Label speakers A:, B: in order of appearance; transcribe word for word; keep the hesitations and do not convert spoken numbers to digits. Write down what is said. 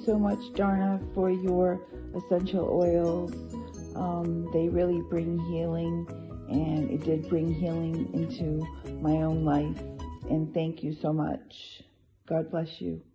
A: so much, Darna, for your essential oils. Um, they really bring healing, and it did bring healing into my own life. And thank you so much. God bless you.